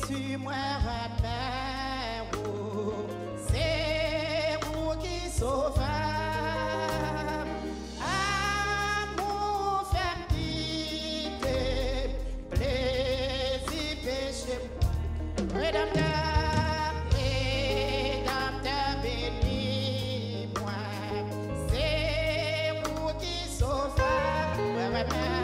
Jésus, moi, remets, c'est vous qui sauvez. Amour, fermeté, plaisir, péché, rédempteur, rédempteur, bénis-moi. C'est vous qui sauvez. Moi, remets.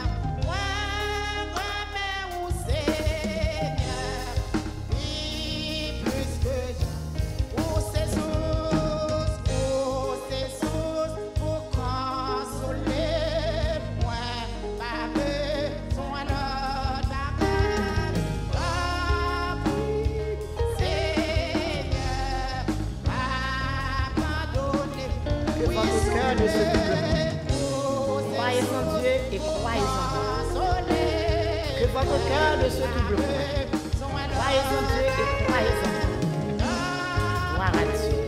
Votre cœur ne se double point. Croyez en Dieu et croyez en Dieu. Gloire à Dieu.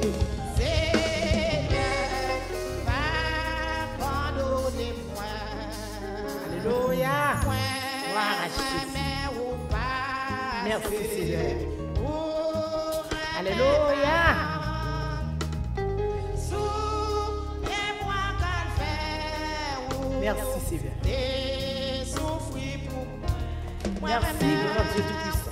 Alléluia. Gloire à Jésus. Merci Seigneur. Alléluia. Merci Seigneur. Merci, grand Dieu Tout-Puissant.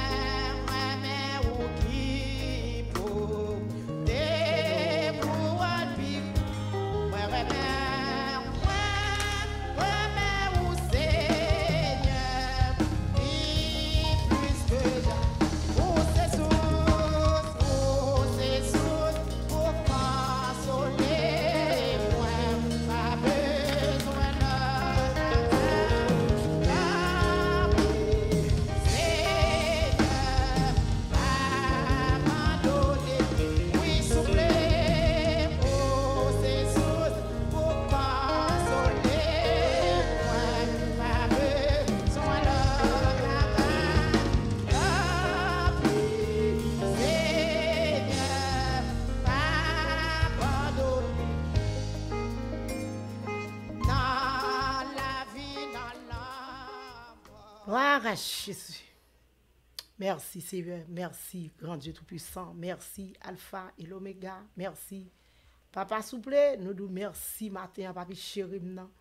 Gloire à Jésus. Merci Seigneur, merci grand Dieu Tout-Puissant, merci Alpha et l'Oméga, merci. Papa souple, nous nous merci matin, Papa chéri.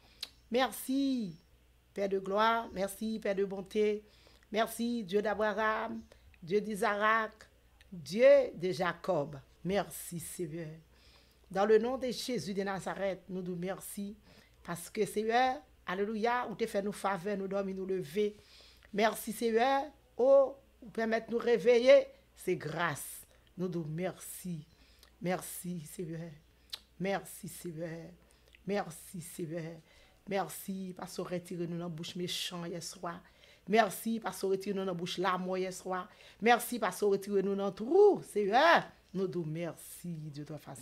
Merci Père de gloire, merci Père de bonté, merci Dieu d'Abraham, Dieu d'Isaac, Dieu de Jacob. Merci Seigneur. Dans le nom de Jésus de Nazareth, nous nous merci parce que Seigneur, alléluia, ou te fait nous faveur, nous dormir, nous lever. Merci Seigneur, oh, vous permettre nous réveiller, c'est grâce. Nous nous merci. Merci Seigneur. Merci Seigneur. Merci Seigneur. Merci parce que retirer nous dans la bouche méchant hier soir. Merci parce que retirer nous dans la bouche l'amour hier soir. Merci parce que retirer nous dans le trou, Seigneur. Nous nous merci Dieu de façon.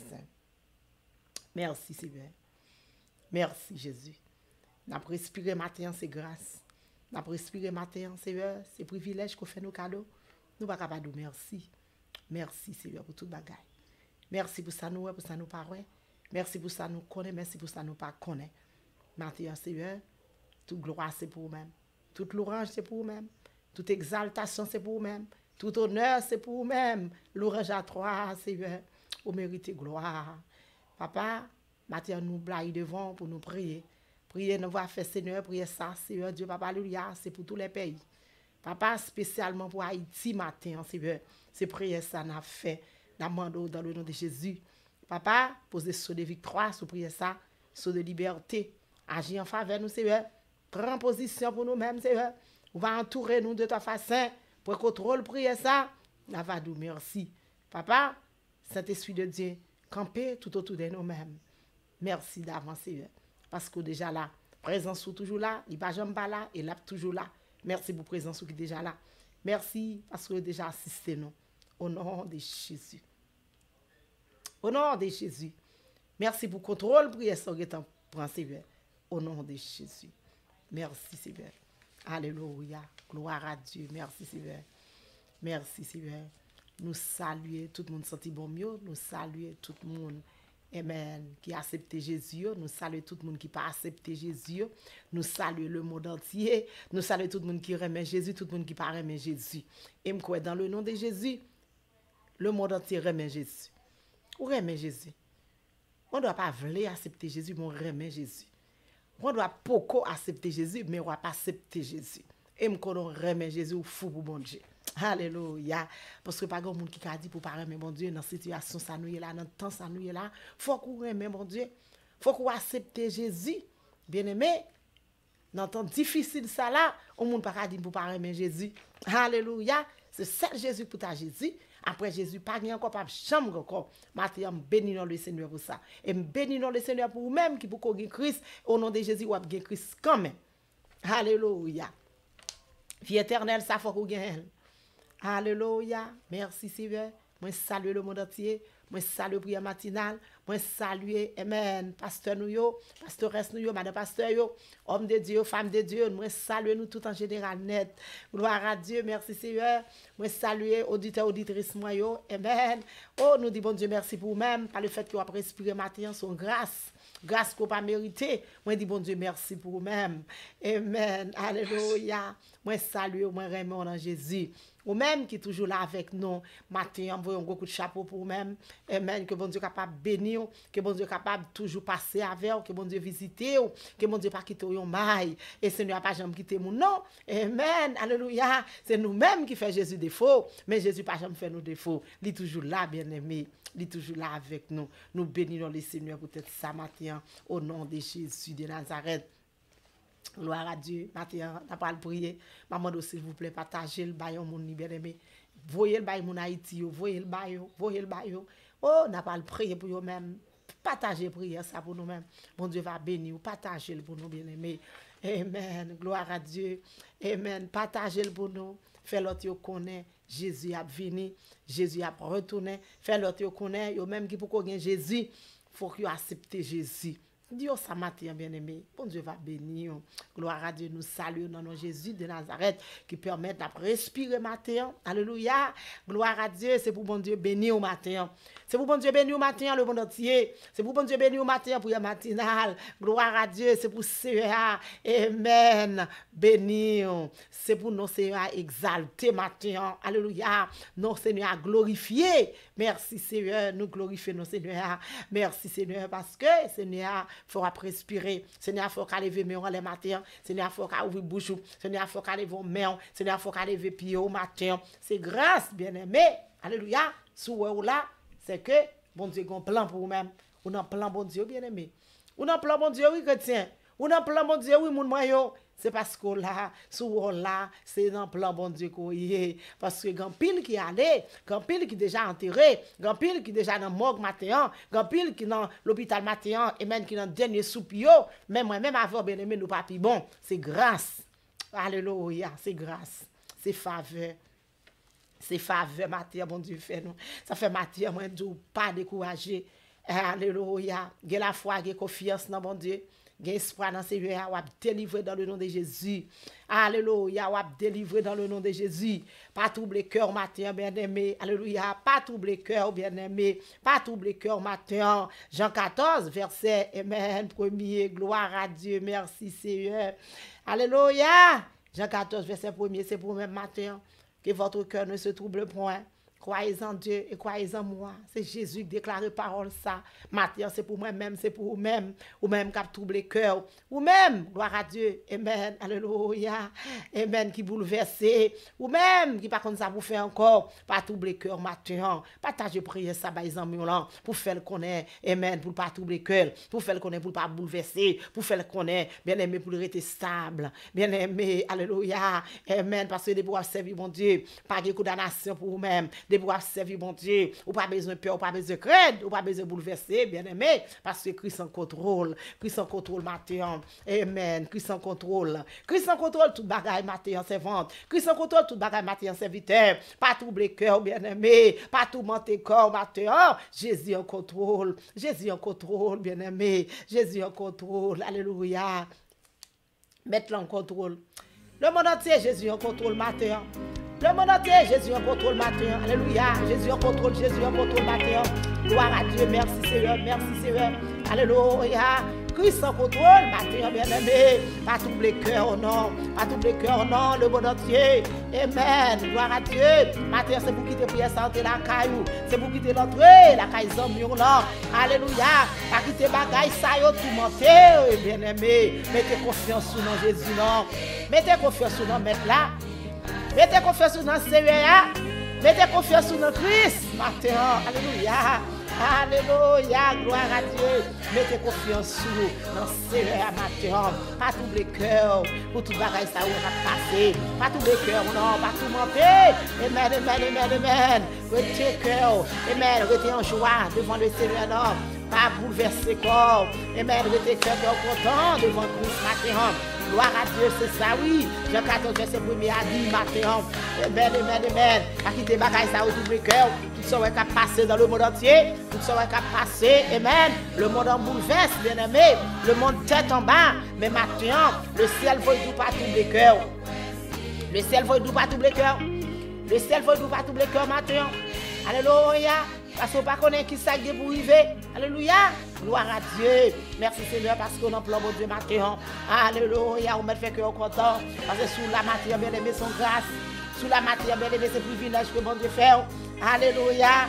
Merci Seigneur. Merci Jésus. Nous avons respiré matin, c'est grâce. Nous avons respiré matin, Seigneur, c'est privilège qu'on fait nos cadeaux. Nous ne pouvons pas dire merci. Merci, Seigneur, pour tout bagaille. Merci pour ça, nous, pour ça, nous parlons. Merci pour ça, nous connaissons. Merci pour ça, nous pas connaissons. Maintenant, Seigneur, toute gloire, c'est pour vous-même. Toute louange, c'est pour vous-même. Toute exaltation, c'est pour vous-même. Tout honneur, c'est pour vous-même. Louange à toi, Seigneur. Vous méritez gloire. Papa, maintenant, nous blaguons devant pour nous prier. Priez, nous va faire Seigneur, priez ça, Seigneur Dieu, Papa, alléluia, c'est pour tous les pays. Papa, spécialement pour Haïti matin, Seigneur, c'est prier ça, n'a fait, demandons dans le nom de Jésus. Papa, posez sur de victoire, sur prier ça, sur de liberté, agir en faveur de nous, Seigneur. Prends position pour nous-mêmes, Seigneur. On va entourer nous de ta façon, pour contrôle, prier ça, nous va nous merci. Papa, Saint-Esprit de Dieu, camper tout autour de nous-mêmes. Merci d'avance, Seigneur. Parce que déjà là, présence est toujours là, il n'est pas jamais là, et là toujours là. Merci pour présence qui est déjà là. Merci parce que déjà assisté nous. Au nom de Jésus. Au nom de Jésus. Merci pour le contrôle, prière, pour Seigneur. Au nom de Jésus. Merci Seigneur. Alléluia. Gloire à Dieu. Merci Seigneur. Merci Seigneur. Nous saluons tout le monde senti bon mieux. Nous saluons tout le monde Amen, qui a accepté Jésus. Nous saluons tout le monde qui n'a pas accepté Jésus. Nous saluons le monde entier. Nous saluons tout le monde qui remet Jésus, tout le monde qui n'a pas remet Jésus. Et je crois dans le nom de Jésus, le monde entier remet Jésus. Ou remet Jésus. On ne doit pas vouloir accepter Jésus, mais on remet Jésus. On doit pas accepter Jésus, mais on ne doit pas accepter Jésus. Et je crois qu'on remet Jésus ou fou pour bon Dieu. Alléluia. Parce que pas grand monde qui a dit pour pas remettre mon Dieu dans cette situation ça nous est là, dans le temps ça nous est là. Faut qu'on remet mon Dieu. Faut qu'on accepte Jésus. Bien-aimé, dans le temps difficile ça là, on monde pas dire pour pas remettre Jésus. Alléluia. C'est seul Jésus pour ta Jésus. Après Jésus, pas encore pas chambre encore. Maintenant, bénis le Seigneur pour ça. Et bénis le Seigneur pour vous-même qui pour qu'on gagne Christ au nom de Jésus ou gagne Christ quand même. Alléluia. Vie éternelle, ça faut qu'on gagne. Alléluia. Merci Seigneur. Moi salue le monde entier. Moi salue prière matinale. Moi salue amen pasteur nous yo, pastoresse nous yo, madame pasteur yo, homme de Dieu, femme de Dieu. Moi salue nous tout en général net. Gloire à Dieu. Merci Seigneur. Moi salue auditeurs auditrices moi yo. Amen. Oh nous dit bon Dieu merci pour vous-même par le fait que vous avez respiré matin son grâce. Grâce qu'on pas mérité. Moi dis bon Dieu merci pour vous-même. Amen. Alléluia. Moi salue, moi remercie en Jésus. Ou même qui est toujours là avec nous, matin, envoyons un gros coup de chapeau pour vous-même. Amen. Que bon Dieu capable de bénir, que bon Dieu capable toujours passer avec, que bon Dieu visiter, que bon Dieu pas quitter yon maille. Et Seigneur pas jamais quitter mon nom. Amen. Alléluia. C'est nous-mêmes qui fait Jésus défaut, mais Jésus pas jamais fait nos défauts. Il est toujours là, bien-aimé. Il est toujours là avec nous. Nous bénissons le Seigneur pour être ça matin, au nom de Jésus de Nazareth. Gloire à Dieu. Maintenant, on va prier. Maman, s'il vous plaît, partagez le baillon, mon bien-aimé. Voyez le baillon, mon Haïti, voyez le baillon, voyez le baillon. Oh, on va prier pour vous-même. Partagez prière ça pour nous-mêmes. Mon Dieu va bénir. Partagez le pour nous, bien-aimés. Amen. Gloire à Dieu. Amen. Partagez le pour nous. Fais l'autre connaît. Jésus a venu. Jésus a retourné. Fais l'autre connaît. Yo même qui pour qu'on Jésus, faut qu'il accepte Jésus. Dieu ça matin bien-aimé. Bon Dieu va bénir. Gloire à Dieu. Nous saluons dans nom Jésus de Nazareth qui permet de respirer matin. Alléluia. Gloire à Dieu. C'est pour bon Dieu bénir au matin. C'est pour bon Dieu bénir au matin le monde entier. C'est pour bon Dieu bénir au matin pour le matinal. Gloire à Dieu. C'est pour Seigneur. Amen. Bénir. C'est pour nos Seigneur exalter matin. Alléluia. Nos Seigneur glorifier. Merci Seigneur. Nous glorifions nos Seigneur. Merci Seigneur parce que Seigneur faut respirer. Seigneur, faut qu'à lever mes les matins. Seigneur, faut qu'à ouvrir bouche. Seigneur, faut qu'à lever main. Seigneur, faut qu'à lever pied au matin. C'est grâce, bien-aimé. Alléluia. Sous ou là, c'est que bon Dieu a un plan pour vous-même. Ou un plan bon Dieu, bien-aimé. Ou un plan bon Dieu, oui, chrétien. Ou un plan bon Dieu, oui, mon moyen. C'est parce que là, sous là, c'est dans le plan bon Dieu qu'on y est. Parce que grand pile qui allait, grand pile qui déjà enterré, grand pile qui déjà dans morgue matin, grand pile qui dans l'hôpital matin, et même qui dans dernier soupio, même moi-même avant bien aimé nous papi bon, c'est grâce. Alléluia, c'est grâce, c'est faveur. C'est faveur matin, bon Dieu fait nous. Ça fait matin, moi je pas décourager. Alléluia, j'ai la foi, j'ai confiance dans bon Dieu. Gen espoir dans Seigneur, ou délivrer dans le nom de Jésus. Alléluia, ou délivrer dans le nom de Jésus. Pas troubler cœur matin, bien-aimé. Alléluia, pas troubler cœur, bien-aimé. Pas troubler cœur matin. Jean 14, verset, amen, premier, gloire à Dieu, merci Seigneur. Alléluia. Jean 14, verset premier, c'est pour même matin. Que votre cœur ne se trouble point. Croyez en Dieu et croyez en moi. C'est Jésus qui déclare parole ça. Matin, c'est pour moi-même, c'est pour vous-même. Ou même qui a troublé le cœur. Ou même, gloire à Dieu. Amen. Alléluia. Amen. Qui bouleversé. Ou même qui pas comme ça vous fait encore. Pas troubler le cœur matin. Partagez prière ça, les amis là. Pour faire le connaître. Amen. Pour pas troubler le cœur. Pour faire le connaître, pour pas bouleverser. Pour faire le connaître. Bien aimé, pour rester stable. Bien aimé. Alléluia. Amen. Parce que de pouvoir servir mon Dieu. Pas de condamnation pour vous-même. De pouvoir servir mon Dieu, ou pas besoin de peur, ou pas besoin de crainte, ou pas besoin de bouleverser, bien aimé, parce que Christ en contrôle matin, amen, Christ en contrôle tout bagaille matin, c'est vente, Christ en contrôle tout bagaille matin, serviteur, pas troubler cœur, bien aimé, pas tout monter corps matin, Jésus en contrôle, bien aimé, Jésus en contrôle, alléluia, mettre-le en contrôle, le monde entier, Jésus en contrôle matin. Le monde entier, Jésus en contrôle matin. Alléluia. Jésus en contrôle matin. Gloire à Dieu. Merci Seigneur. Alléluia. Christ en contrôle, matin, bien-aimé. Pas troubler cœur, non. Le monde entier. Amen. Gloire à Dieu. Matin, c'est pour quitter prière santé la caillou. C'est pour quitter l'entrée, la caille zamion là. Alléluia. Pas quitter bagaille, ça yo tout monter, bien-aimé. Mettez confiance sur nous, Jésus, non. Mettez confiance sur nous, maître là. Mettez confiance sur nous, Seigneur. Mettez confiance sur nous, Christ. Matin, alléluia. Alléluia, gloire à Dieu. Mettez confiance sur nous dans ce Seigneur matin. Pas tout le cœur pour tout bagaille ça on a passé. Pas tout le cœur, non, pas tout monter. Amen. Retenez cœur. Amen. Retenez en joie devant le Seigneur, non. Pas bouleverser corps. Amen. Retenez cœur content devant Christ matin. Gloire à Dieu, c'est ça, oui. Jean 14, verset 1er a dit matin. Amen. Pas quitter bagaille ça au double cœur. Tout ça va passer dans le monde entier. Tout ça va passer. Amen. Le monde en bouleverse, bien aimé. Le monde tête en bas. Mais maintenant, le ciel va tout pas tout le cœur. Le ciel va tout pas tout le cœur. Le ciel va tout pas tout le cœur maintenant. Alléluia. Parce qu'on ne pas connaître qui ça pour arriver. Alléluia. Gloire à Dieu. Merci Seigneur parce qu'on emploie mon Dieu matin. Alléluia. On me fait que on content. Parce que sous la matière bien aimée son grâce. Sous la matière bien aimée c'est privilège que mon Dieu fait. Alléluia.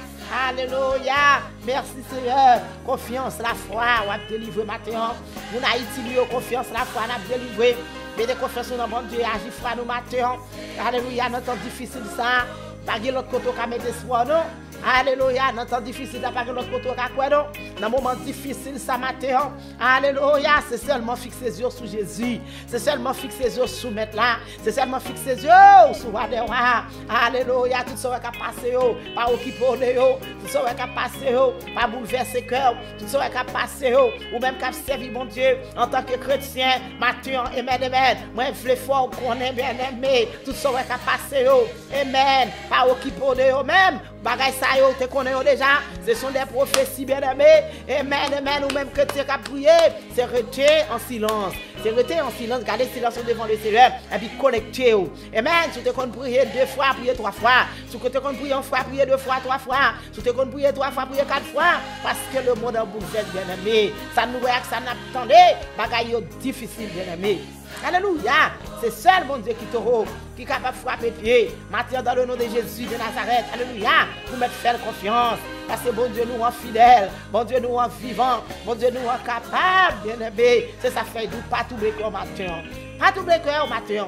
Merci Seigneur. Confiance, la foi. On va délivrer matin. Vous n'avez pas confiance, la foi. On a délivré. Mettez confiance dans mon Dieu. Agis froid nous matin. Alléluia. Dans temps difficile ça. Pas de l'autre côté qui met espoir non. Alléluia, dans temps difficile, pas de l'autre côté qui quoi non. Dans moment difficile ça matin. Alléluia, c'est seulement fixer les yeux sur Jésus. C'est seulement fixer les yeux sur mettre là. C'est seulement fixer les yeux sur Wadewa. Alléluia, tout ça va passer pas occuper tout ça va passer pas bouleverser cœur, tout ça va passer ou même qu'à servir mon Dieu en tant que chrétien matin. Amen. Moi je veux fort connaît bien aimé, tout ça va passer amen. Pas occuper même bagay ça yo te connaît déjà, ce sont des prophéties bien aimées. Amen ou même chrétien qui a prié, c'est rester en silence. C'est rester en silence, garder silence devant le Seigneur et puis connecter. Amen. Si tu te prier 2 fois, prier 3 fois. Si tu te prier 1 fois, prier 2 fois, 3 fois. Si tu te prier 3 fois, prier 4 fois. Parce que le monde en bouleverse bien aimé. Ça nous voit que ça n'attendait. Bagay yo difficile bien aimé. Alléluia. C'est seul mon Dieu qui est capable de frapper pied. Maintenant dans le nom de Jésus de Nazareth. Alléluia. Pour mettre faire confiance. Parce que bon Dieu nous rend fidèles. Bon Dieu nous rend vivants. Bon Dieu nous rend capables. Bien aimé. C'est ça fait doute. Pas tout le cœur matin. Pas tout le cœur matin.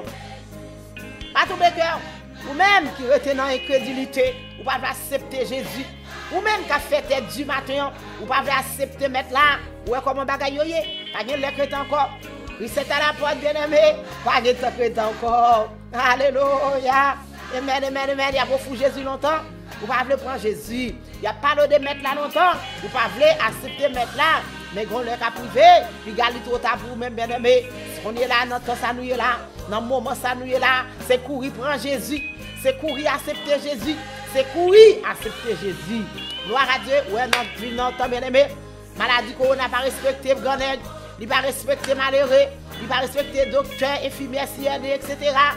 Pas tout le cœur. Ou même qui retient dans l'incrédulité. Ou pas accepter Jésus. Ou même qui a fait tête du matin. Ou pas accepter mettre là. Ou comment bagaille yoye. Pas de l'écrit encore. Oui, c'est à la porte, bien-aimé. Pas de secret encore. Alléluia. Amen. Il y a beaucoup Jésus longtemps. Vous ne pouvez pas prendre Jésus. Il n'y a pas de mettre là longtemps. Vous ne pouvez pas accepter mettre là. Mais quand le cas privé, puis gardez tout à vous même bien-aimé. On est là, dans le temps, ça nous est là. Dans le moment, ça nous est là. C'est courir prendre Jésus. C'est courir accepter Jésus. C'est courir accepter Jésus. Gloire à Dieu. Ouais, non, temps bien-aimé. Maladie qu'on n'a pas respecté, Grenade. Il ne va pas respecter malheureux, il ne va pas respecter docteur, infirmière, CND, etc.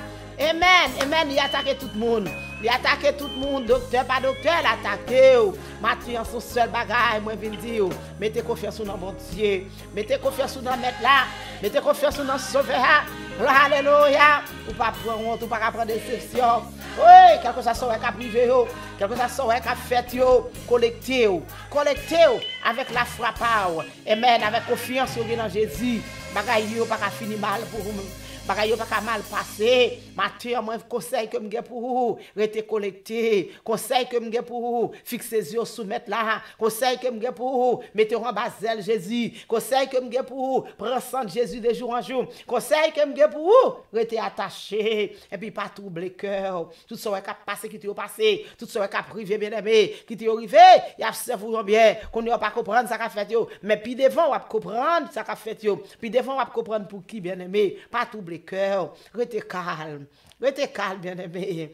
Amen. Il attaque tout le monde. Il attaque tout le monde, docteur, pas docteur, il attaque. Maintenant, son seul bagage, moi, je viens dire, mettez confiance dans mon Dieu. Mettez confiance dans mettre là. Mettez confiance dans sauveur. Alléluia. Ou pas prendre honte, ou pas prendre déception. Oui, quelque chose soit qu'à privé, quelque chose soit qu'à fait, collectez avec la frappe. Amen, avec confiance dans Jésus. Bagaille yo pas fini mal pour vous. Bagaille pas mal passé. Matin, moi conseil que m'gè pour vous, rester collecté. Conseil que m'gè pour vous, fixer les yeux soumettre là. Conseil que m'gè pour vous, mettez en basel Jésus. Conseil que m'gè pour vous, prendre sang de Jésus de jour en jour. Conseil que m'gè pour vous, rester attaché et puis pas troubler cœur. Tout ça va passer qui t'est passé, tout ça va privé bien-aimé, qui t'est arrivé, y a vous bien, qu'on ne pas comprendre ça qu'a fait yo, mais puis devant on va comprendre ça qu'a fait yo. Puis devant on va comprendre pour qui bien-aimé, pas troubler cœur, restez calme. Restez calme, bien-aimé.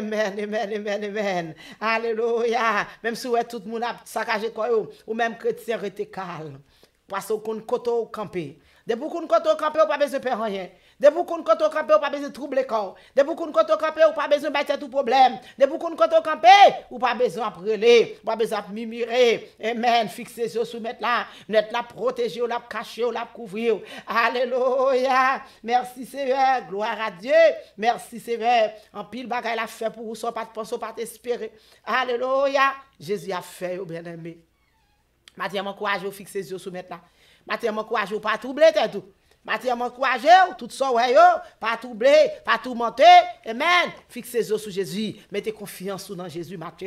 Amen. Alléluia. Même si tout le monde a saccagé quoi, ou même chrétien, restez calme. Parce qu'on compte camper. Depuis qu'on compte camper, on pas besoin de faire rien. De pour qu'on quand on campe, ou pas besoin de troubler corps. De pour qu'on quand on campe, ou pas besoin de battre tout problème. De pour qu'on quand on campe, ou pas besoin de brûler, ou pas besoin de mimirer. Amen. Fixer sur soumettre là, mettre la protéger, ou la cacher, ou la couvrir. Alléluia. Merci Seigneur. Gloire à Dieu. Merci Seigneur. En pile bagaille la fait pour vous, soit pas de penser, pas d'espérer. Alléluia. Jésus a fait, bien aimé. Maintenant, m'encourage, fixer les yeux soumettre là. Maintenant, m'encourage, pas troubler tout. Mathieu m'encourager, tout ça ouais pas troubler, pas tout monter. Amen. Fixez les yeux sur Jésus, mettez confiance dans Jésus Mathieu.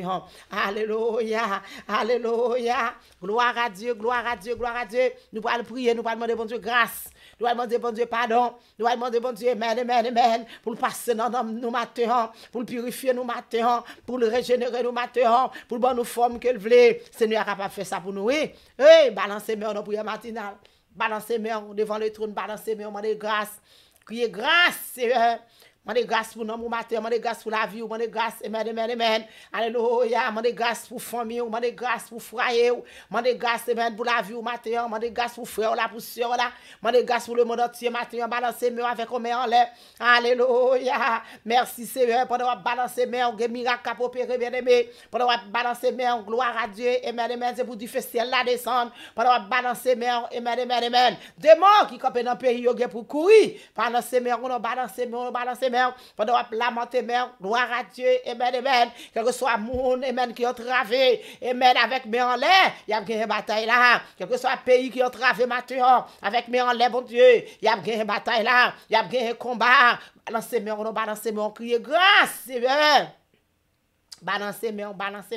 Alléluia. Alléluia. Gloire à Dieu, gloire à Dieu, gloire à Dieu. Nous allons prier, nous allons demander bon Dieu grâce. Nous allons demander bon Dieu pardon. Nous allons demander bon Dieu amen, amen, amen. Pour le passer dans nous Mathieu, pour le purifier nous Mathieu, pour le régénérer nous Mathieu, pour le bon nous forme qu'elle voulait. Seigneur est capable de faire ça pour nous. Oui, balancez moi dans prière matinale. Balancez main devant le trône, balancez main, demandez grâce. Criez grâce, Seigneur. Demandez grâce pour nous matin, demandez grâce pour la vie, demandez grâce, amen, amen, amen. Alléluia, demandez grâce pour famille, demandez grâce pour foyer, demandez grâce, amen, pour la vie matin, demandez grâce pour frère là, pour sœur là, demandez grâce pour le monde entier matin, balancez main avec main en l'air. Alléluia. Merci Seigneur, pendant balancer main, des miracles à opérer bien aimé. Pendant balancer main, gloire à Dieu, amen, amen, c'est pour du festival là descendre. Pendant balancer main, amen, amen, amen. Des morts qui campent dans le pays pour courir, balancer main, on balancer main, on balancer main. Pendant lamenter mère, gloire à Dieu, amen, amen. Quel que soit le monde, amen, qui a travé, amen, avec mes en l'air, il y a une bataille là. Quel que soit le pays qui a travé maintenant, avec mes en l'air, bon Dieu, il y a une bataille là, il y a un combat. Balancez mère, on balance mère, on crie grâce, Seigneur. Balancer main,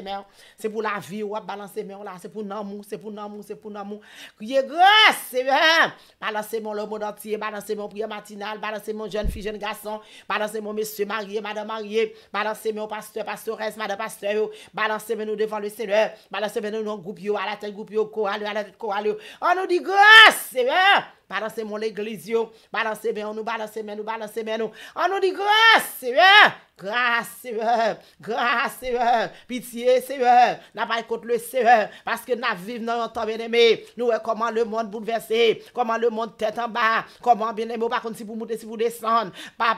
c'est pour la vie, ou balancer main là, c'est pour l'amour, c'est pour l'amour, c'est pour l'amour. Criez grâce, Seigneur. Balancer mon le monde entier, balancer mon prière matinale, balancer mon jeune fille, jeune garçon, balancer mon monsieur marié, madame mariée, balancer mon pasteur, pastoresse, madame pasteur, balancer nous devant le Seigneur, balancer nous dans groupe à la tête groupe chorale, à la tête chorale. On nous dit grâce, Seigneur. Balancez mon l'église, balancez bien, nous balancez bien, nous balancez bien, nous. On nous dit grâce, Seigneur. Grâce, Seigneur. Grâce, Seigneur. Pitié, Seigneur. N'a pas contre le Seigneur. Parce que nous vivons dans un temps bien aimé. Nous voyons comment le monde bouleversé. Comment le monde tête en bas. Comment bien aimé. Par contre, si vous montez, si vous descendez.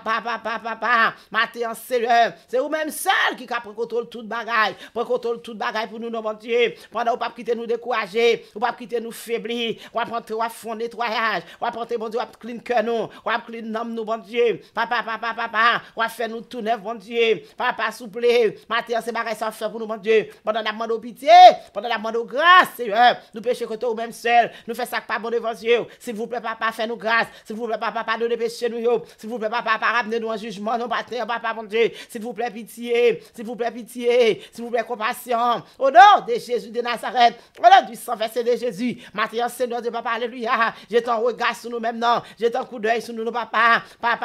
Papa. Matin, Seigneur. C'est vous-même seul qui prend contrôle toute bagaille. Prend contrôle toute bagaille pour nous, mon Dieu. Pendant vous pas quitter nous décourager. Vous pas quitter nous faiblir. Vous pas prendre trois fonds nettoyage. On va porter, bon Dieu, on va clean cœur nous, on va clean nom nous, bon Dieu. Papa, on va faire nous tout neuf, bon Dieu. Papa, souple, matin, c'est bagaille ça faire pour nous, bon Dieu. Pendant la demande pitié, pendant la demande grâce, Seigneur. Nous péchons contre nous même seul. Nous faisons ça pas bon devant Dieu. S'il vous plaît, papa, fais nous grâce. S'il vous plaît, papa, pardonnez péché nous. S'il vous plaît, papa, ramenez nous en jugement, non, papa, bon Dieu. S'il vous plaît, pitié. S'il vous plaît, pitié. S'il vous plaît, compassion. Au nom de Jésus de Nazareth. Au nom du sang versé de Jésus. Matin, Seigneur Dieu, papa, alléluia. Je t'en regard sur nous même non. Jette un coup d'œil sur nous, papa.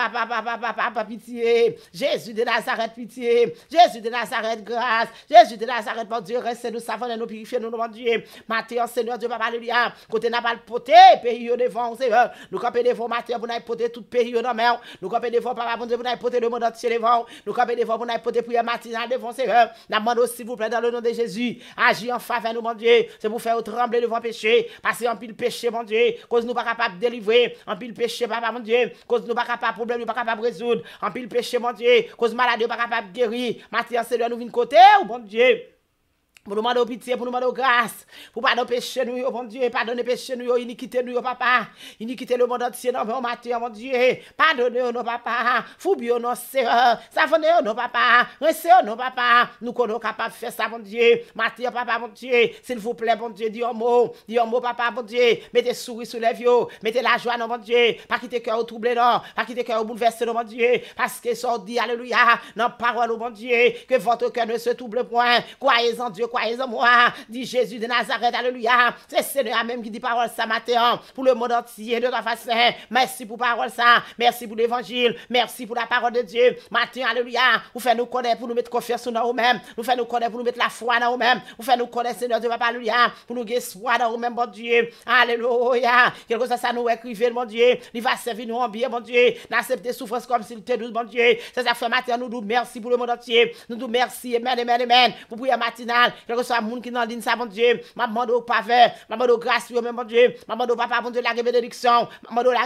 Papa, pitié. Jésus de Nazareth, pitié. Jésus de Nazareth, grâce. Jésus de Nazareth, mon Dieu, reste nous savons nous purifier nous, mon Dieu. Matin, Seigneur Dieu, papa, alléluia. Côté n'a pas le poté, pays devant, Seigneur. Nous camper devant matin pour nous poter tout pays dans mer. Nous camper devant papa, bon Dieu, pour nous poter le monde entier devant. Nous camper devant pour nous poter prière matinale devant, Seigneur. Nous demandons s'il vous plaît dans le nom de Jésus. Agis en faveur nous, mon Dieu. C'est pour faire trembler devant péché. Passer en pile péché, mon Dieu. Cause nous pas capable de délivrer. En pile péché, papa, mon Dieu. Cause nous pas capable problème, nous pas capable de résoudre. En pile péché, mon Dieu. Cause maladie, pas capable de guérir. Matin, Seigneur, nous venons côté, bon Dieu. Pour nous demander pitié, pour nous demander grâce, pour pardonner péché nous, bon Dieu, pardonner péché nous, iniquité nous, papa, iniquité le monde entier, non, mon matin, mon Dieu, pardonnez nous, papa, foubio nos sœurs, savonnez nous, papa, recevez nous, papa, nous sommes capables de faire ça, mon Dieu, matin, papa, mon Dieu, s'il vous plaît, mon Dieu, dis un mot, papa, mon Dieu, mettez souris sur les vieux, mettez la joie, non, mon Dieu, pas quitter cœur troublé, non, pas quitter cœur bouleversé, non, mon Dieu, parce que ça dit, alléluia, dans parole, mon Dieu, que votre cœur ne se trouble point, croyez en Dieu, croyez en moi, dit Jésus de Nazareth, alléluia. C'est Seigneur même qui dit parole ça matin pour le monde entier de ta façon. Merci pour parole ça, merci pour l'évangile, merci pour la parole de Dieu. Matin, alléluia. Vous faites nous connaître pour nous mettre confiance en nous-mêmes, vous faites nous connaître pour nous mettre la foi en nous-mêmes, vous faites nous connaître, Seigneur Dieu, papa, alléluia, pour nous gagner foi dans nous-mêmes, bon Dieu. Alléluia. Quelque chose ça nous écrivez, mon Dieu. Il va servir nous en bien, bon Dieu. N'accepter souffrance comme s'il était douce, bon Dieu. C'est ça fait matin, nous nous merci pour le monde entier. Nous nous merci, amen, amen, amen. Pour prière matinale, quel que soit monde qui dans ligne ça, bon Dieu, m'a demandé au pavé, m'a demandé grâce pour même, bon Dieu, m'a demandé au papa, bon Dieu, la bénédiction, m'a demandé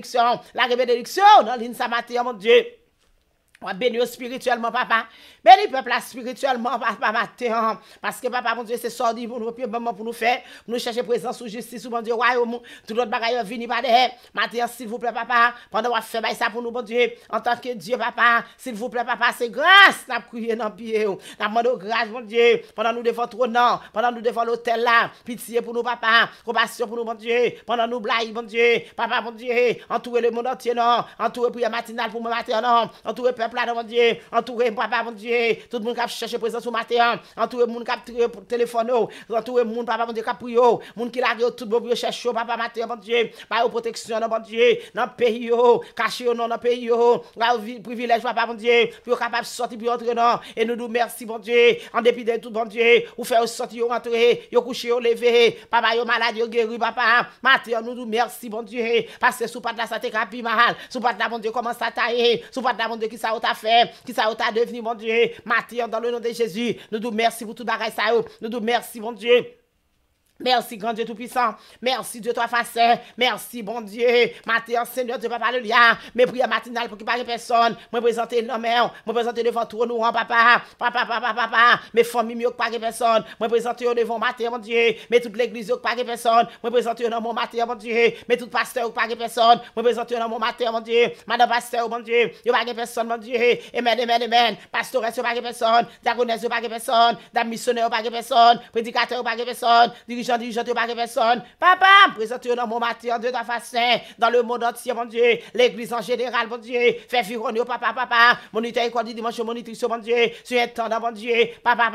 la bénédiction, dans ligne ça matin, mon Dieu. On va bénir spirituellement, papa. Bénis le peuple spirituellement, papa, matin. Parce que, papa, mon Dieu, c'est sorti pour nous, pour nous faire, pour nous chercher présence ou justice, mon Dieu, royaume, tout l'autre bagaille vini par derrière. Matin, s'il vous plaît, papa, pendant qu'on fait ça pour nous, mon Dieu, en tant que Dieu, papa, s'il vous plaît, papa, c'est grâce, n'a crié dans le pied, n'a demandé grâce, mon Dieu, pendant nous devant trop non, pendant nous devant l'hôtel là, pitié pour nous, papa, compassion pour nous, mon Dieu, pendant nous blagues, mon Dieu, papa, mon Dieu, entourer le monde entier, non, entourer prière matinale pour moi, matin, non, entourer peuple là, mon Dieu, entourer papa, mon Dieu, tout le monde qui a cherché présence au matin, entourer le monde qui a téléphone, entourer le monde, papa, mon Dieu, qui a prié, le monde qui l'a tout le monde chercher, papa, matin, mon Dieu, par protection, mon Dieu, dans le pays, caché dans le pays, privilège, papa, mon Dieu, pour capable de sortir, pour entrer, non, et nous nous merci, mon Dieu, en dépit de tout, mon Dieu, ou faire sortir, rentrer, coucher, lever, papa, yo malade, yo guéri, papa, matin, nous nous merci, mon Dieu, parce que sous pas de la santé, capi mal, sous pas de la, mon Dieu, comment ça tailler, sous pas de la, mon Dieu, qui ça t'a fait, qui ça t'a devenu, mon Dieu, matin, dans le nom de Jésus, nous nous merci pour tout bagage ça, nous nous merci, mon Dieu. Merci, grand Dieu Tout-Puissant. Merci, Dieu toi facette. Merci, bon Dieu. Matin, Seigneur, Dieu, papa, alléluia. Mes prières matinales pour qu'il n'y ait personne. Moi, présenter nos mains. Moi, présenter devant tout nous, papa. Papa. Mes familles, mieux que pas personne. Moi, présenter devant matin, mon Dieu. Mais toute l'église, que pas personne. Moi, présenter dans mon matin, mon Dieu. Mais tout pasteur, pas personne. Moi, présenter dans mon matin, mon Dieu. Madame pasteur, mon Dieu. Il n'y a pas personne, mon Dieu. Amen. Pasteur, il n'y a pas personne. Diaconesse, il n'y a pas personne. Dame missionnaire, il n'y a pas personne. Prédicateur, il n'y a pas personne. Dirigeant de personne. Papa, présente dans mon matin de ta façon, dans le monde entier, mon Dieu, l'église en général, mon Dieu, fais vironner, papa, moniteur école du dimanche, monitrice, mon Dieu, sur un temps, mon Dieu, papa,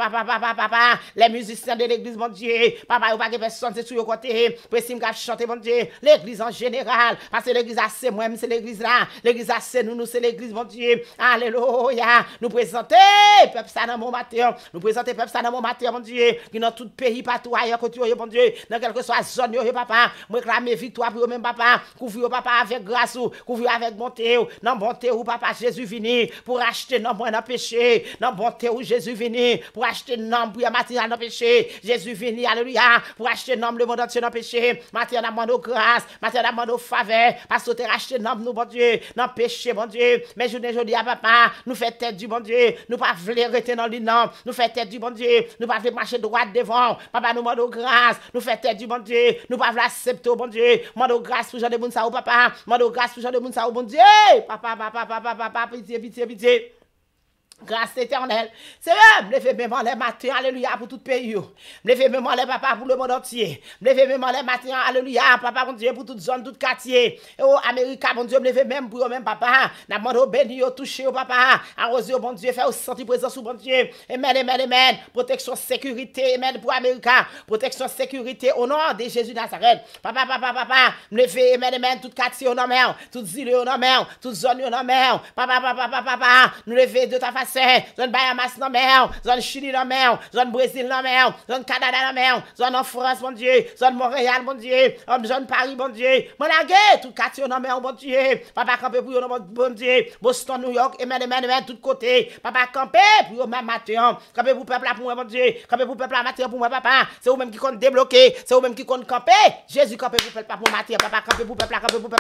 les musiciens de l'église, mon Dieu, papa, ou pas que personne, c'est sur le côté, précis, me chanter, mon Dieu, l'église en général, parce que l'église a c'est moi, c'est l'église là, l'église a c'est nous, c'est l'église, mon Dieu, alléluia, nous présenter, peuple ça dans mon matin, nous présenter, peuple ça dans mon matin, mon Dieu, qui dans tout pays, partout ailleurs, que tu mon Dieu, dans quelque soit zone, papa, moi clamer victoire pour même papa, couvrir papa avec grâce, couvrir avec bonté, non bonté ou papa Jésus vini pour acheter non moi dans péché, non bonté ou Jésus vini pour acheter non pour matin dans péché, Jésus vini alléluia pour acheter non le monde entier dans péché, matin dans mon grâce, matin dans mon faveur, parce que tu acheté non nous bon Dieu, dans péché bon Dieu, mais je ne dis à papa, nous fait tête du bon Dieu, nous pas vouloir rester dans l'innom, nous fait tête du bon Dieu, nous pas vouloir marcher droit devant, papa nous demande grâce, nous fait tête du bon Dieu, nous pas l'accepter au bon Dieu, demande grâce pour Jean de Mounsa au papa, demande grâce pour Jean de Mounsa au bon Dieu, papa, pitié. Grâce éternelle. C'est vrai, me lever même les matins, alléluia, pour tout pays. Me lever même les papa pour le monde entier. Me lever même les matins, alléluia, papa, mon Dieu, pour toute zone, tout quartier. Et au Amérique, mon Dieu, me lever même pour même papa. N'a demandé au béni, au toucher au papa. Arroser au bon Dieu, faire au sentir présence au bon Dieu. Amen. Protection, sécurité, amen, pour Amérique. Protection, sécurité, au nom de Jésus Nazareth. Papa, me lever, amen, tout quartier au nom, toute île au nom, toute zone au nom, papa, nous lever de ta face. Zone Bahamas dans mer, zone Chili dans mer, zone Brésil dans mer, zone Canada dans mer, zone en France, mon Dieu, zone Montréal, mon Dieu, zone Paris, mon Dieu, mon lagué, tout quartier dans mer, mon Dieu, papa campé pour yon, mon Dieu, Boston, New York, amen, tout côté, papa campé pour yon, même matin, campé pour peuple pour moi, mon Dieu, campé pour peuple matin pour moi, papa, c'est vous même qui compte débloquer, c'est vous même qui compte camper, Jésus campé pour peuple pour matin, papa campé pour peuple,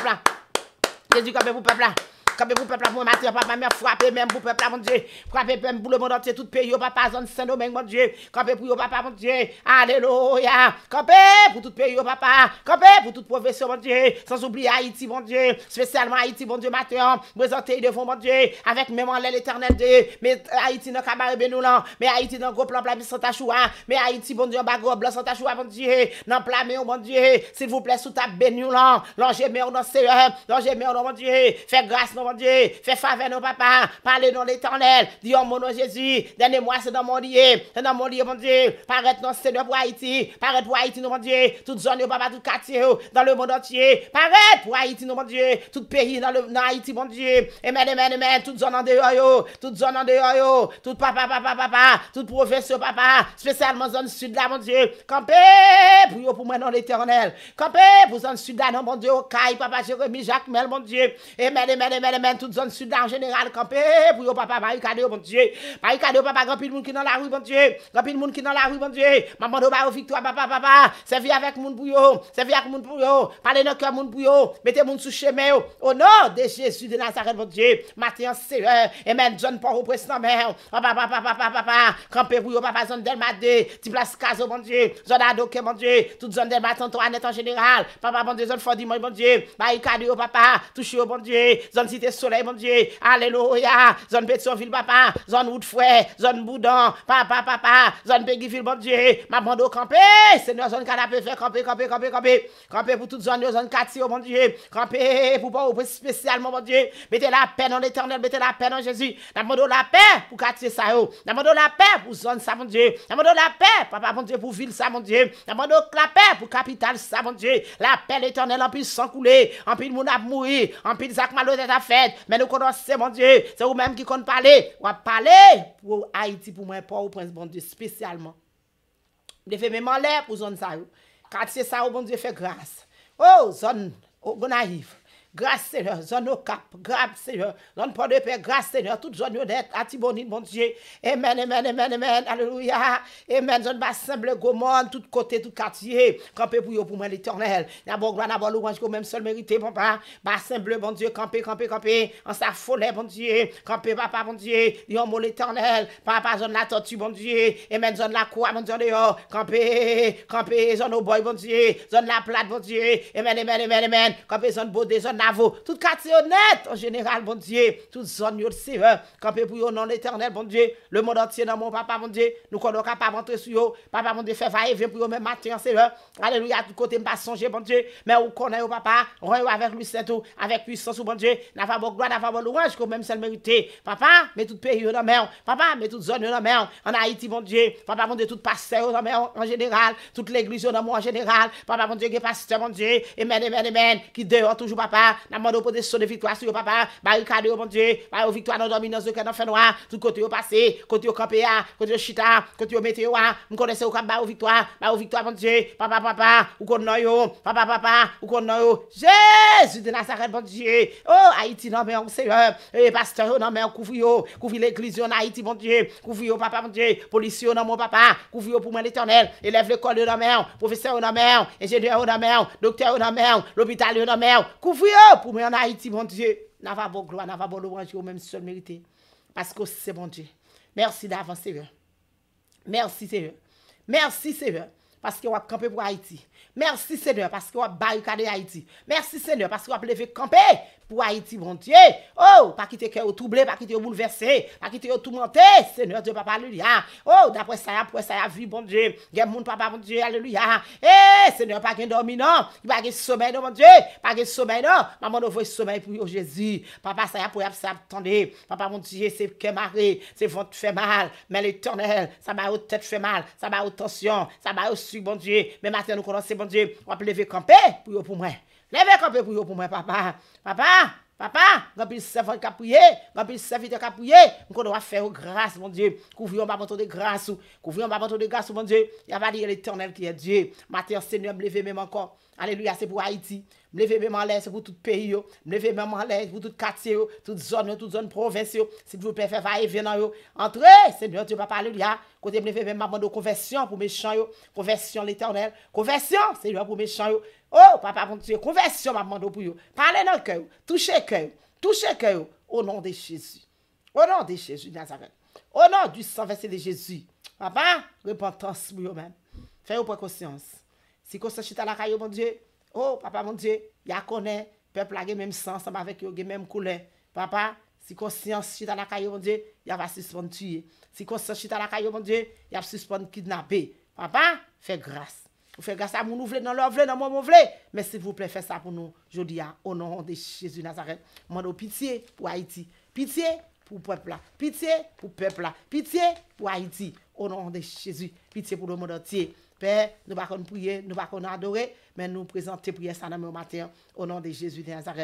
Jésus campé pour peuple. Quand vous peuple pour matin, papa, mais frapper même pour peuple, mon Dieu. Frapper même pour le monde entier, tout pays, papa, zone Saint-Domingue, mon Dieu. Camper pour papa, mon Dieu. Alléluia. Camper pour tout pays, papa. Camper pour toute profession, mon Dieu. Sans oublier Haïti, mon Dieu. Spécialement Haïti, mon Dieu, matin. Présenter devant, mon Dieu. Avec même en l'éternel Dieu. Mais Haïti dans Cabaret Benoulan. Mais Haïti dans gros plan, plat, Santa Choua. Mais Haïti, mon Dieu, en bas, gros blanc, Santa Choua, mon Dieu. Dans plat, mon Dieu. S'il vous plaît, sous ta Benoulan. L'ange, mais on en sait, l'ange, mais on mon Dieu. Fais grâce, mon Dieu, fais faveur nos papa, parlez dans l'éternel, dis au mon nom Jésus, donnez-moi c'est dans mon lieu, mon Dieu, paraître dans Seigneur pour Haïti, paraître pour Haïti, mon Dieu, toute zone, papa, tout quartier, dans le monde entier, paraître pour Haïti, mon Dieu, tout pays dans Haïti, mon Dieu, amen, toute zone en dehors, toute zone en dehors, tout papa, toute professeur, papa, spécialement zone sud là, mon Dieu, campé pour moi dans l'éternel, campé pour zone sud là, mon Dieu, Caille, papa, Jérémie, Jacques, Mel, mon Dieu, amen, amen, toute zone sud en général, campé, pour yo, papa, barricade, bon Dieu. Barricade, papa, grand pile monde qui dans la rue, bon Dieu. Grand pile monde qui dans la rue, bon Dieu. Maman, do ba victoire, papa. Servi avec moun pour yo. Servi avec moun pour yo. Parlez dans cœur moun pour yo. Mettez moun sous chemin yo. Au nom de Jésus de Nazareth, bon Dieu. Matin, Seigneur. Amen. John Port au président mère. Papa. Campé pour yo, papa, zone Delma 2. Ti place Caso, bon Dieu. Zone Adoke, bon Dieu. Toute zone Delma, Antoinette en général. Papa, bon Dieu, zone Fordimont, bon Dieu. Barricade yo, papa. Touche yo, bon Dieu. Zone Cité Soleil, bon Dieu. Alléluia. Zone Pétionville, papa. Zone Woodfouet. Zone Boudon. Papa. Zone Péguiville, bon Dieu. Maman do camper. Seigneur, zone canapé fait camper. Camper pour toute zone, zone quartier, bon Dieu. Camper pour pas spécialement, bon Dieu. Mettez la paix dans l'éternel. Mettez la paix dans Jésus. Demandons la paix pour quartier ça, yo. Demandons la paix pour zone ça, mon Dieu. Demandons la paix, papa, mon Dieu, pour ville ça, mon Dieu. Demandons la paix pour capitale ça, mon Dieu. La paix l'éternel en pile sans couler. En pile moun a mouri. En pile Zach Malo est à fête. Mais nous connaissons, mon Dieu. C'est vous-même qui compte parler. On va parler pour Haïti, pour moi, pour au prince, bon Dieu, spécialement. Je fais même en l'air pour zone ça. Quartier ça, bon Dieu, fait grâce. Oh, zone, Gonaïve. Grâce Seigneur, zone au cap, grâce Seigneur, zone Port de Paix, grâce Seigneur, toute zone honnête, Atibonite, mon Dieu. Amen, alléluia. Amen, zone Bassemble, Gomon, tout côté, tout quartier, campé pour moi l'éternel. D'abord, gloire, d'abord, louange, comme même seul mérité, papa. Bassemble, bon Dieu, campé, en sa folie, bon Dieu. Campé, papa, bon Dieu, yon mot l'éternel. Papa, zone la tortue, bon Dieu. Amen, zone la croix, mon Dieu, dehors. Campé, zone au boy, bon Dieu. Zone la plate, bon Dieu. Amen. Campé, zone Bodé, zone tout quartier honnête en général, bon Dieu, toute zone yo Seigneur, campé pour yo non l'éternel, bon Dieu, le monde entier dans mon papa, bon Dieu, nous connaissons capable d'entrer sur yo, papa, bon Dieu, fait va-et-vient pour yo même matin, Seigneur, alléluia, tout côté, m'pas songer, bon Dieu, mais on connaît yo papa, on avec lui, c'est tout, avec puissance, bon Dieu, n'a pas bon gloire, n'a pas bon louange, comme même celle mérité, papa, mais tout pays yo dans mer, papa, mais toute zone yo dans mer, en Haïti, bon Dieu, papa, bon Dieu, tout pasteur dans mer en général, toute l'église yo dans moi en général, papa, bon Dieu, qui pasteur, bon Dieu, amen, qui dehors toujours, papa, n'a pas de son de victoire sur papa, barricade bon Dieu, par victoire dans dominance de cœur fait noir, tout côté au passé, côté au campé côté au chita, côté au météo, me connaissez au cap victoire bon Dieu, papa, ou qu'on yo, papa, ou qu'on yo, Jésus de Nazareth bon Dieu. Oh Haïti non mais on Seigneur, pasteur non mais on couvre l'église en Haïti bon Dieu, couvre papa bon Dieu, policier non mon papa, couvre pour moi l'éternel, élève l'école dans mer, professeur dans mer, ingénieur dans mer, docteur dans mer, l'hôpital dans mer, couvre pour moi en Haïti, mon Dieu, n'a pas bon gloire, n'a pas bon louange, même seul mérité. Parce que c'est bon Dieu. Merci d'avance, Seigneur. Merci, Seigneur. Parce que vous avez campé pour Haïti. Merci, Seigneur, parce que vous avez barricadé Haïti. Merci, Seigneur, parce que vous avez levé camper pour Haïti, mon Dieu. Oh, pas quitter cœur troublé, pas quitter bouleversé, pas quitter tourmenté, Seigneur Dieu, papa, alléluia. Oh, d'après ça, vie, bon Dieu. Gen moun, papa, mon Dieu, alléluia. Seigneur, pas gen dormi, non. Pas gen sommeil, non, mon Dieu. Pas gen sommeil, non. Maman, nous voyons sommeil pour Jésus. Papa, ça y a pour ça, attendez. Papa, mon Dieu, c'est que maré, c'est ventre fait mal. Mais l'éternel, ça m'a au tête fait mal. Ça m'a au tension. Ça m'a au su, bon Dieu. Mais maintenant, nous connaissons, bon Dieu. On va lever camper pour moi. Levez camper pour moi, papa. Papa, quand servant qui a prié, quand serviteur qui a prié, on doit faire grâce, mon Dieu. Couvrir un bateau de grâce, mon Dieu. Il y a pas dit l'éternel qui est Dieu. Matin, Seigneur, me lever même encore. Alléluia, c'est pour Haïti. Me lever même en l'air, c'est pour tout pays. Me lever même en l'air, pour tout quartier, toute zone province. Si vous pouvez faire va-et-vient dans yo. Entrez, Seigneur, Dieu, papa, alléluia. Côté me lever même maman de conversion pour méchants yo. Conversion l'éternel. Conversion, Seigneur, pour méchants yo. Oh, papa, mon Dieu, conversion, maman de pour yo. Parlez dans le cœur, touchez cœur. Au nom de Jésus. Au nom de Jésus, Nazareth. Au nom du sang versé de Jésus. Papa, repentance pour vous-même. Faites-vous pour conscience. Si vous êtes à la caille, mon Dieu, oh, papa, mon Dieu, il y a connaît, peuple a le même sang, ensemble avec eux, même couleur. Papa, si conscience est à la caille, mon Dieu, il va suspendre tuer. Si conscience est à la caille, mon Dieu, il va suspendre kidnapper. Papa, faites grâce. Vous faites grâce à nous, nous voulons dans l'œuvre, dans mon voulez. Mais s'il vous plaît, faites ça pour nous, je dis, au nom de Jésus Nazareth. Moi, pitié pour Haïti. Pitié pour peuple là. Pitié pour peuple là. Pitié pour Haïti. Au nom de Jésus. Pitié pour le monde entier. Père, nous ne pouvons prier, nous ne pouvons adorer, mais nous présenter prier ça dans le matin. Au nom de Jésus de Nazareth.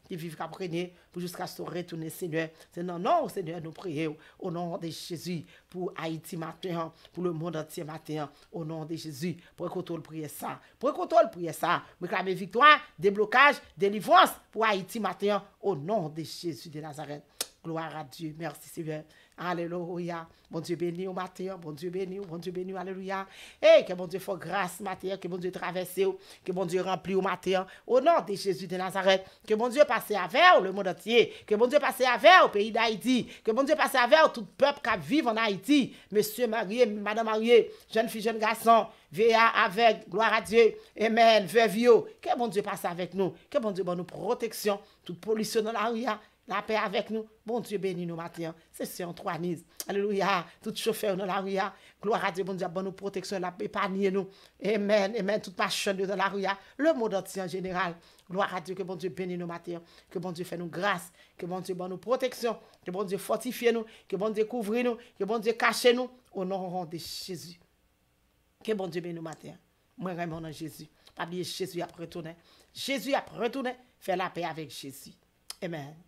qui vivent qu'à prégner pour jusqu'à ce retourner, Seigneur. C'est non, Seigneur, nous prions au nom de Jésus pour Haïti matin, pour le monde entier matin, au nom de Jésus. Pour qu'on le prie ça. Pour qu'on le prie ça. Nous clamons victoire, déblocage, délivrance pour Haïti matin, au nom de Jésus de Nazareth. Gloire à Dieu. Merci, Seigneur. Alléluia. Bon Dieu béni au matin. Bon Dieu béni. Bon Dieu béni. Alléluia. Et que bon Dieu fasse grâce matin. Que bon Dieu traverse. Que bon Dieu remplit au matin. Au nom de Jésus de Nazareth. Que bon Dieu passe avec le monde entier. Que bon Dieu passe avec au pays d'Haïti. Que bon Dieu passe avec tout peuple qui vit en Haïti. Monsieur marié, madame mariée, jeune fille, jeune garçon. VA avec, gloire à Dieu. Amen. Veuve. Que bon Dieu passe avec nous. Que bon Dieu donne nous protection. Toute pollution dans la rue. La paix avec nous. Bon Dieu bénis nous matin. C'est en trois nids. Alléluia. Tout chauffeur dans la rue. Gloire à Dieu. Bon Dieu, bonne nous protection. La paix panier nous. Amen. Amen. Toute passion dans la rue. Le monde entier en général. Gloire à Dieu. Que bon Dieu bénis nous matin. Que bon Dieu fait nous grâce. Que bon Dieu bonne nous protection. Que bon Dieu fortifie nous. Que bon Dieu couvre nous. Que bon Dieu cache nous. Au nom de Jésus. Que bon Dieu bénis nous matin. Moi, vraiment dans Jésus. Pas oublier Jésus après retourner. Jésus après retourner. Faire la paix avec Jésus. Amen.